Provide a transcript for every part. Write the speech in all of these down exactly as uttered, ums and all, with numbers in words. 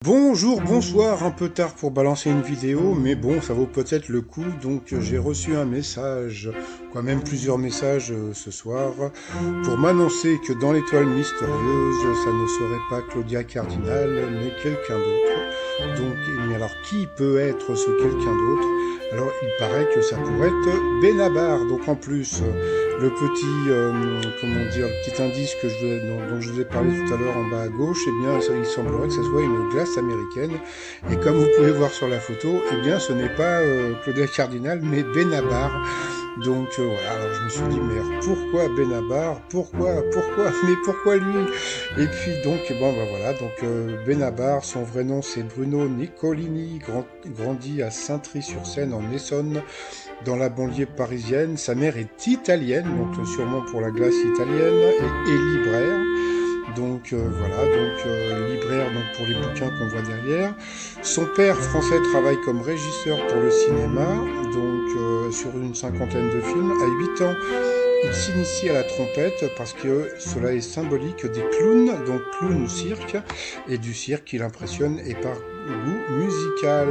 Bonjour, bonsoir, un peu tard pour balancer une vidéo, mais bon, ça vaut peut-être le coup, donc j'ai reçu un message, quoi même plusieurs messages euh, ce soir, pour m'annoncer que dans l'étoile mystérieuse, ça ne serait pas Claudia Cardinal, mais quelqu'un d'autre. Donc, mais alors, qui peut être ce quelqu'un d'autre? Alors, il paraît que ça pourrait être Benabar, donc en plus... Le petit, euh, comment dire, le petit indice que je vous ai, dont, dont je vous ai parlé tout à l'heure en bas à gauche, eh bien, ça, il semblerait que ce soit une glace américaine. Et comme vous pouvez voir sur la photo, eh bien, ce n'est pas euh, Claudia Cardinal, mais Benabar. Donc euh, voilà, alors je me suis dit, mais alors, pourquoi Benabar? Pourquoi? Pourquoi? Mais pourquoi lui? Et puis donc, bon, ben voilà, donc euh, Benabar, son vrai nom c'est Bruno Nicolini, grand, grandi à Saintry-sur-Seine en Essonne, dans la banlieue parisienne. Sa mère est italienne, donc sûrement pour la glace italienne, et, et libraire. Donc euh, voilà, donc euh, libraire donc pour les bouquins qu'on voit derrière. Son père français travaille comme régisseur pour le cinéma, donc euh, sur une cinquantaine de films. À huit ans, il s'initie à la trompette parce que cela est symbolique des clowns, donc clown cirque, et du cirque qui l'impressionne et par goût musical.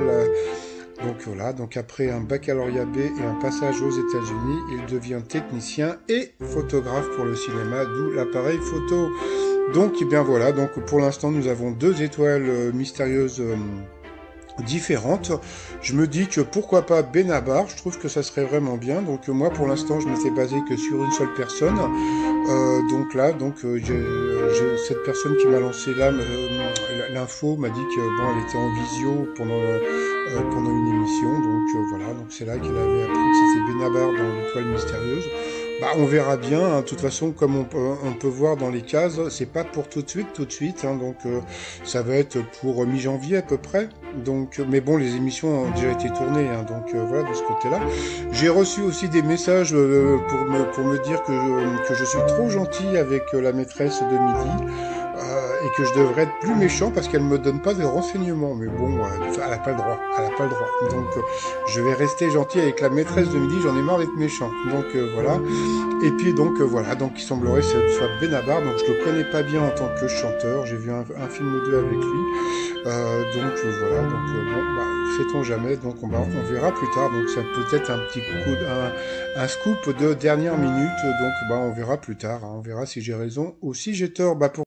Donc voilà, donc après un baccalauréat B et un passage aux États-Unis, il devient technicien et photographe pour le cinéma, d'où l'appareil photo. Donc, eh bien voilà, donc pour l'instant nous avons deux étoiles euh, mystérieuses euh, différentes. Je me dis que pourquoi pas Benabar, je trouve que ça serait vraiment bien. Donc euh, moi pour l'instant je m'étais basé que sur une seule personne. Euh, donc là, donc euh, j'ai, j'ai, cette personne qui m'a lancé là, euh, l'info m'a dit que bon elle était en visio pendant euh, pendant une émission. Donc euh, voilà, donc c'est là qu'elle avait appris que c'était Benabar dans l'étoile mystérieuse. Bah, on verra bien, hein. De toute façon, comme on peut, on peut voir dans les cases, c'est pas pour tout de suite, tout de suite, hein. Donc euh, ça va être pour mi-janvier à peu près. Donc, mais bon, les émissions ont déjà été tournées, hein. Donc euh, voilà, de ce côté-là. J'ai reçu aussi des messages euh, pour me pour me dire que je, que je suis trop gentil avec euh, la maîtresse de midi. Euh, et que je devrais être plus méchant parce qu'elle me donne pas de renseignements. Mais bon, euh, elle a pas le droit, elle a pas le droit. Donc, euh, je vais rester gentil avec la maîtresse de midi. J'en ai marre d'être méchant. Donc euh, voilà. Et puis donc euh, voilà. Donc il semblerait que ce soit Benabar. Donc je le connais pas bien en tant que chanteur. J'ai vu un, un film ou deux avec lui. Euh, donc euh, voilà. Donc euh, bon, bah, sait-on jamais. Donc on, bah, on verra plus tard. Donc ça peut être un petit coup, un, un scoop de dernière minute. Donc bah on verra plus tard. Hein. On verra si j'ai raison ou si j'ai tort. Bah pour